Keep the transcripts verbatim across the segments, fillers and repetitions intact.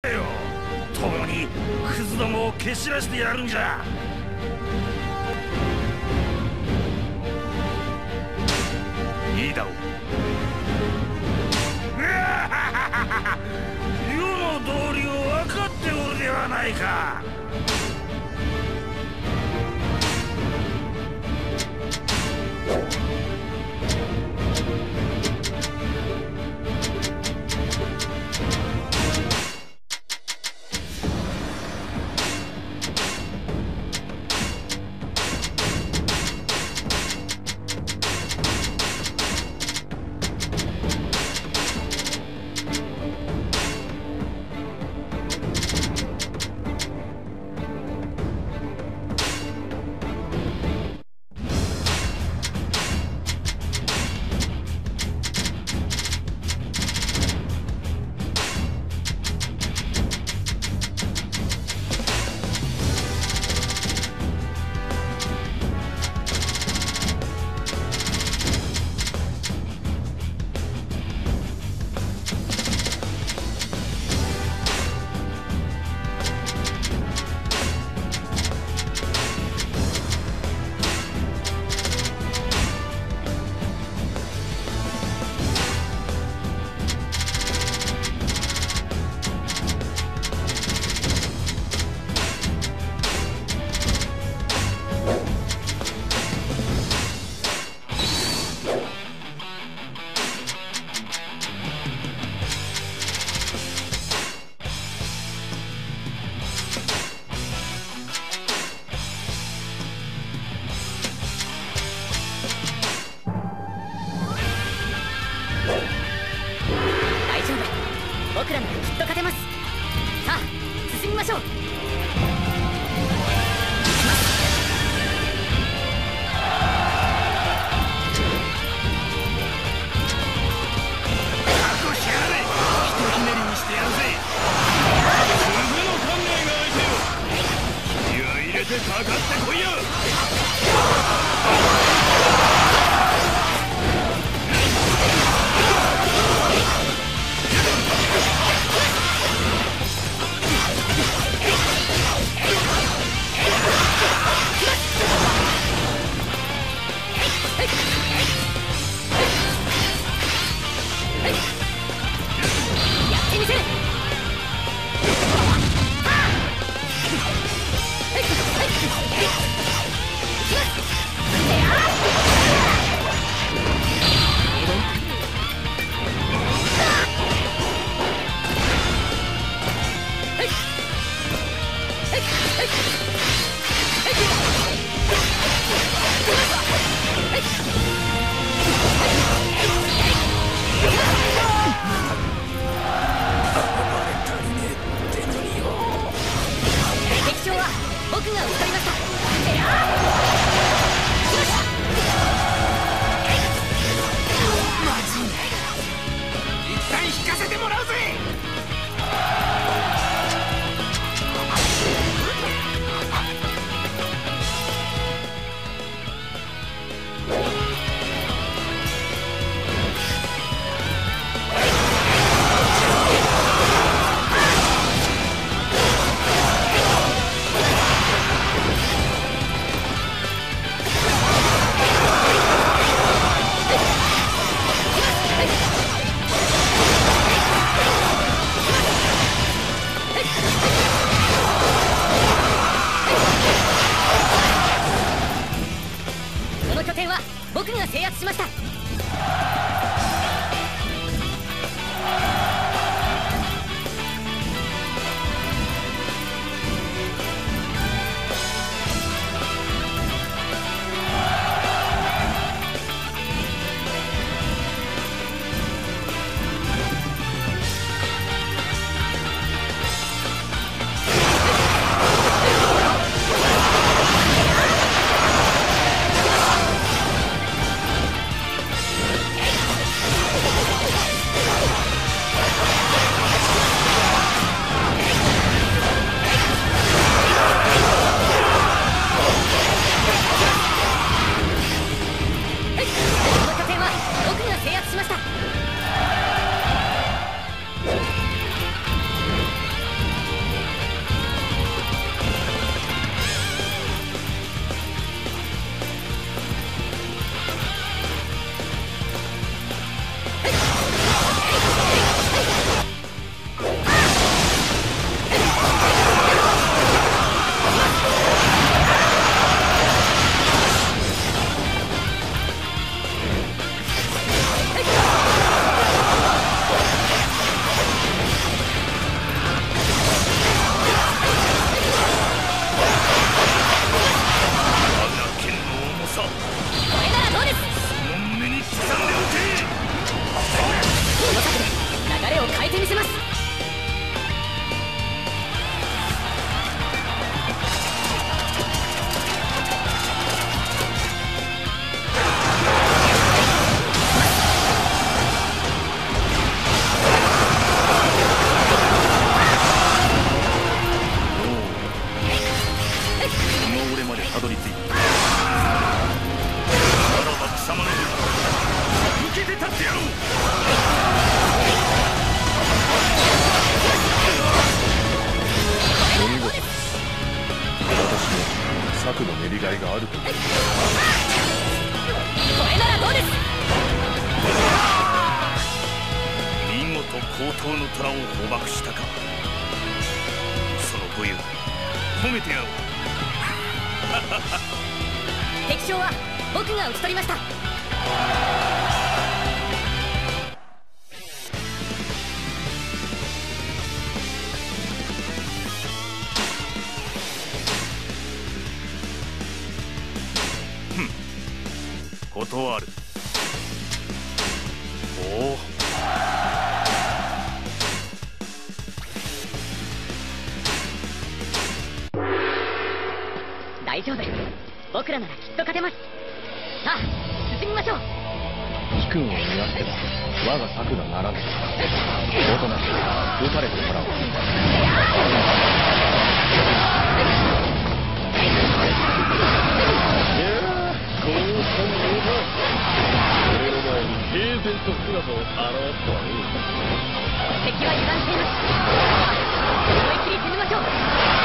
よ。共にクズどもを蹴散らしてやるんじゃ。いいだろう。世の道理を分かっておるではないか。 虎を捕獲したか。その武勇褒めてやろう。 敵将は僕が討ち取りました。 断る。おお。 大丈夫。僕らならきっと勝てます。さあ進みましょう。 貴君を見合っては我が策がならぬ。おとなしく撃たれてもらおう。この本能だ。俺の前に平然と姿を現すとはね。 敵は油断しています。思いっきり攻めましょう。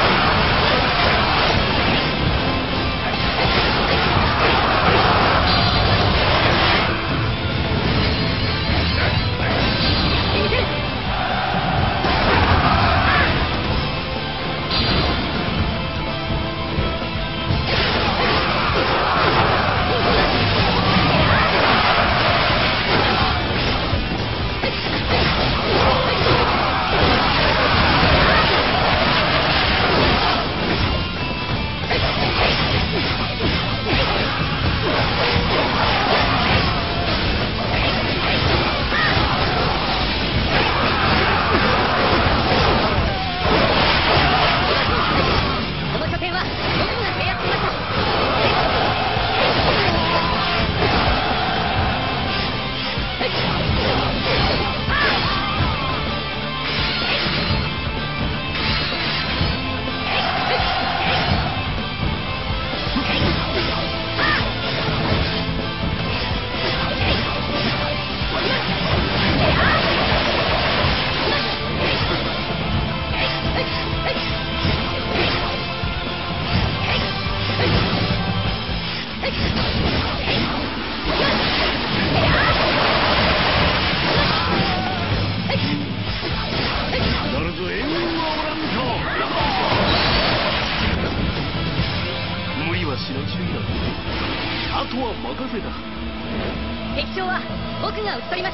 敵将は僕が討ち取りました。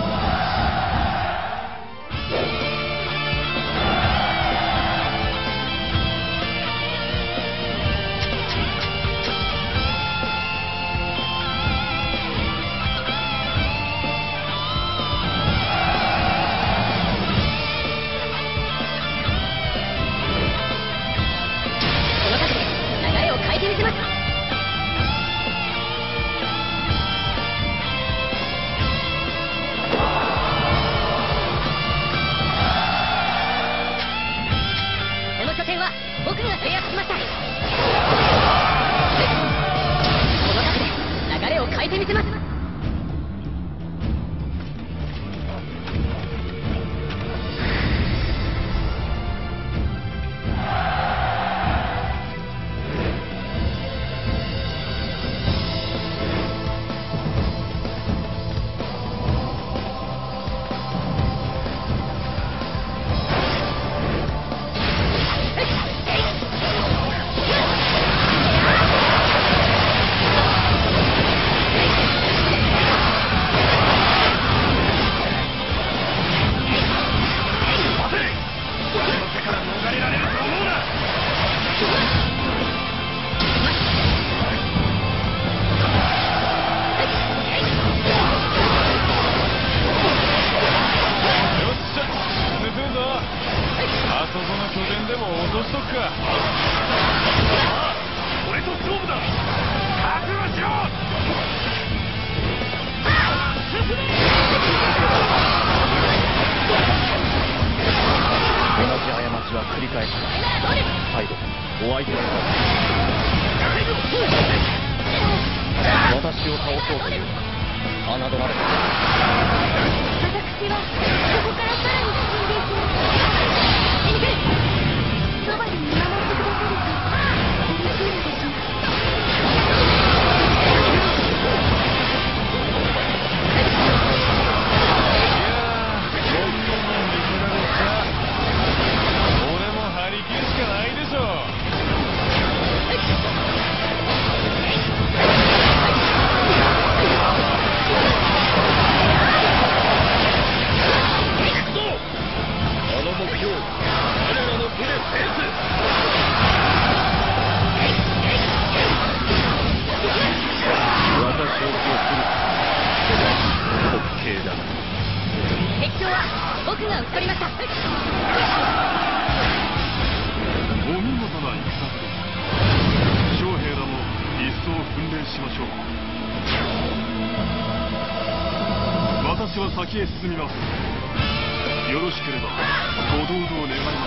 この時で流れを変えてみせます。僕が制圧しました。この時で流れを変えてみせます。 先へ進みます。よろしければご同道願います。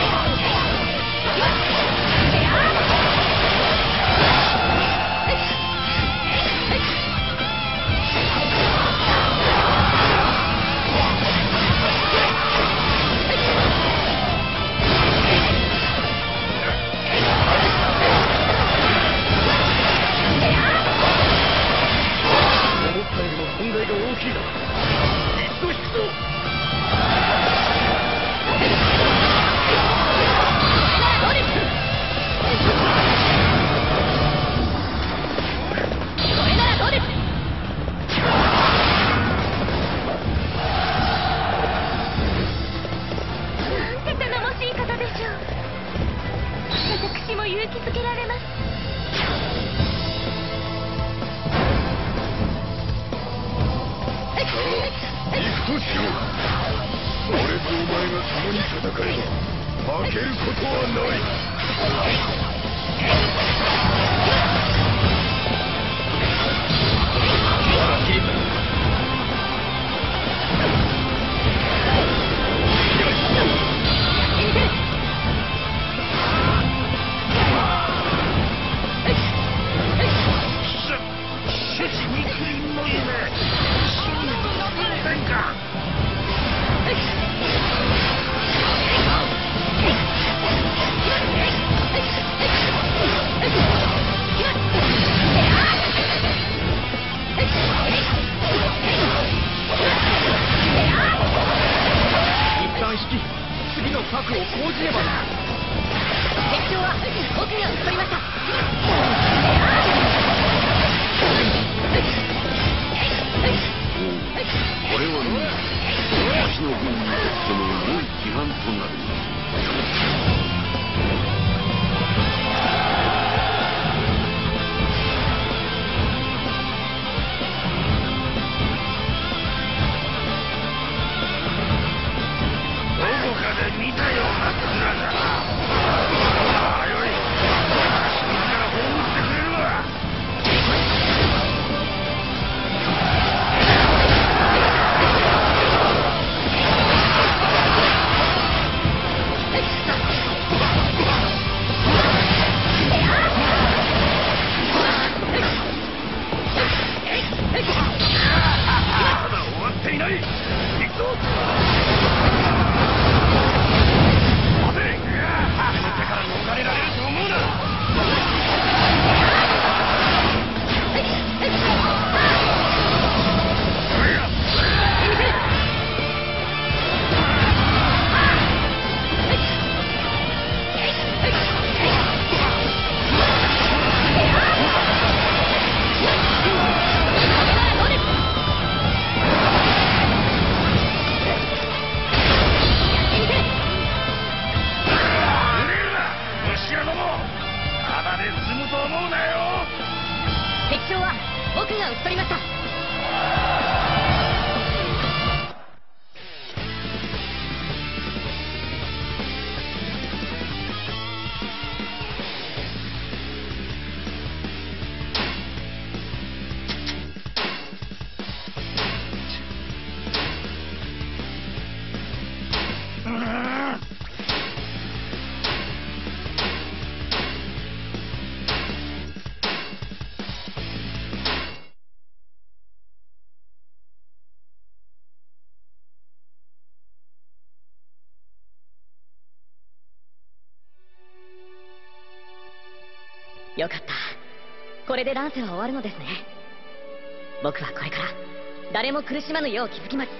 よかった。これで乱世は終わるのですね。僕はこれから誰も苦しまぬよう築きます。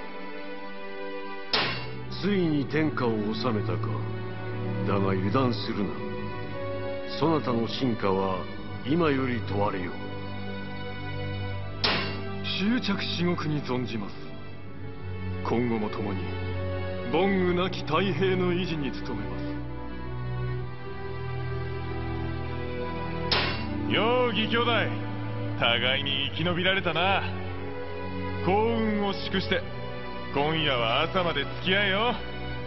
ついに天下を治めたか。だが油断するな。そなたの真価は今より問われよう。執着至極に存じます。今後も共に凡愚なき太平の維持に努めます。 よう義兄弟、互いに生き延びられたな。幸運を祝して今夜は朝まで付き合えよ。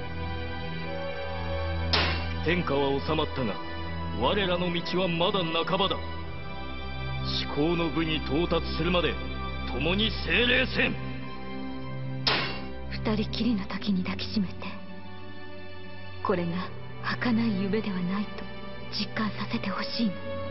天下は収まったが我らの道はまだ半ばだ。至高の部に到達するまで共に精霊せん。 二人きりの時に抱きしめて、これが儚い夢ではないと実感させてほしいの。